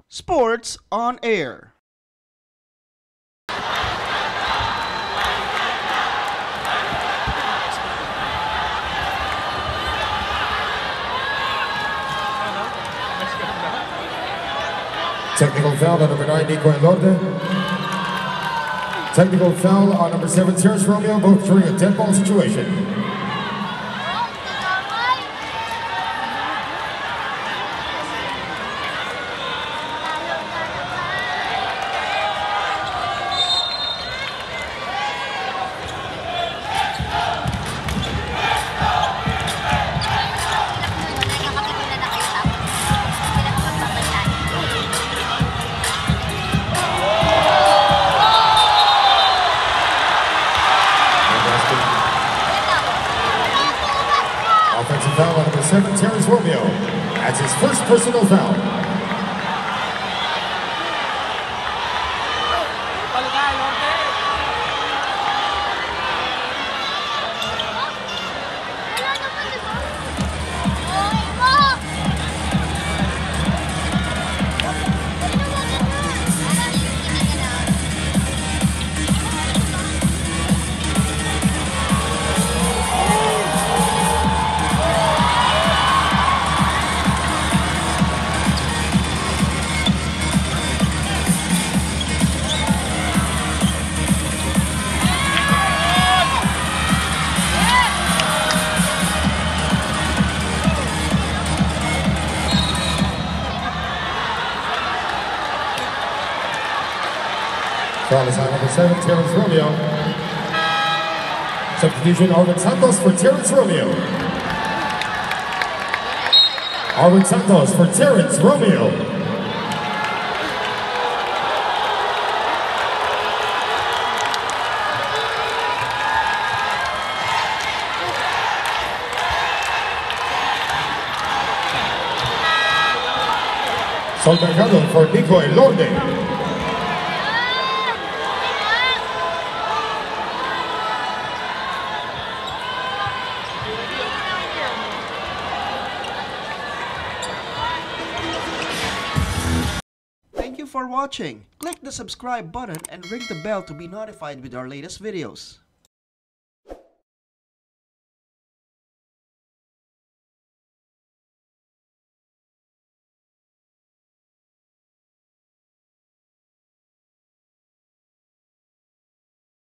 Sports on Air. Technical foul on number 9, Nico Elorde. Technical foul on number 7, Terrence Romeo, both during a dead ball situation. Offensive foul on number 7, Terrence Romeo. That's his first personal foul. Foul is on number 7, Terrence Romeo. Substitution, Arvin Santos for Terrence Romeo. Arvin Santos for Terrence Romeo. Sol for Nico Elorde. Thank you for watching. Click the subscribe button and ring the bell to be notified with our latest videos.